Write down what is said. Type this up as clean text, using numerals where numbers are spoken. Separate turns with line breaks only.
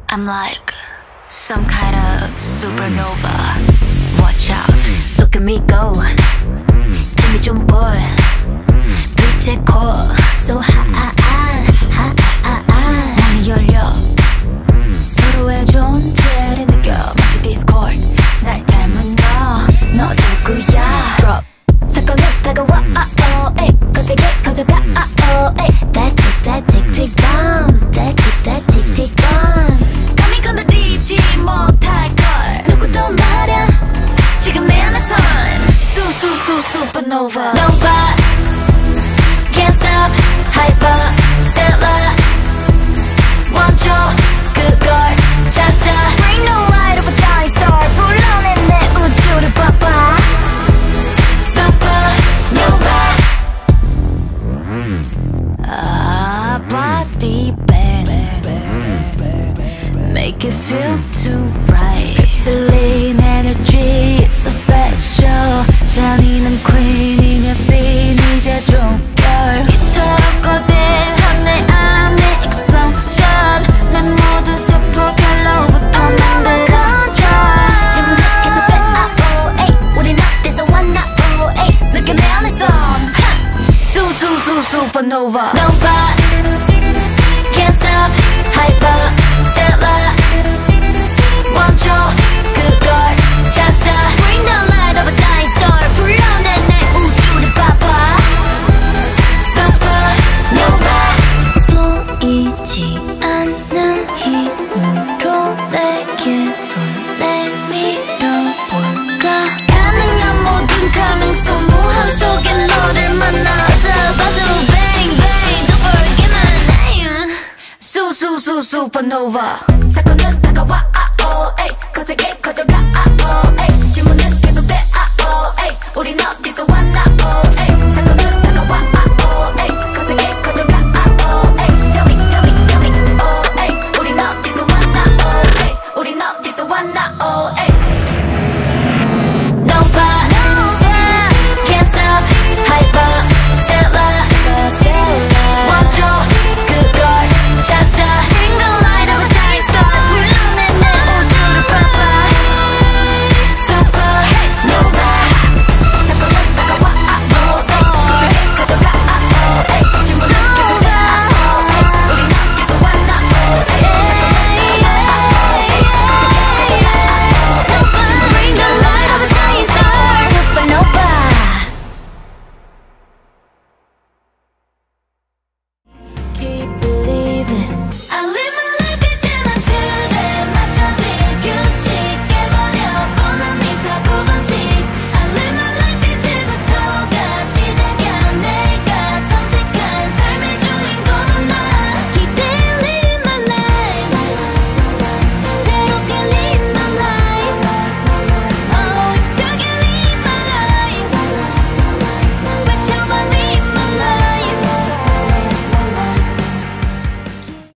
I'm like some kind of supernova. Watch out, look at me go. 힘이 좀 boy. 빛의 core, so high. 문이 열려. 서로의 존재를 느껴. 마치 Discord. 날 닮은 너 누구야? Drop. 사건은 다가와. 거세게 커져가. that tick bomb. that tick bomb. 감히 건드리지 못할걸. 누구도 말야. 지금 내 안에선 supernova. Nova. Can't stop. Hyper. Stellar. 멈춰. 그걸 찾아. Bring the light of a dying star. 불러내 내 우주를 봐봐. Supernova. Body bang. Make it feel too right. 휩쓸린 energy so special. 잔인한 queen이며 scene 이제 종결. 이토록 거대한 내 안에 explosion. 난 모든 세포 결로부터 만들어져. 지문은 계속 돼. 우린 어디서 왔나. 느껴 내 안에선 supernova. Nova. Can't stop. Hyper. Stellar. 멈춰. 그걸 찾아. Bring the light of a dying star. 불러내 내 우주를 봐봐. Supernova. 보이지 않는 힘으로 내게 손 내밀어볼까. 가능한 모든 가능성 무한 속에 너를 만나서 봐줘. Bang bang don't forget my name. Supernova. 사건은 다가와. 거세게 커져가. 질문은 계속돼. 우린 어디서 왔나. 사건은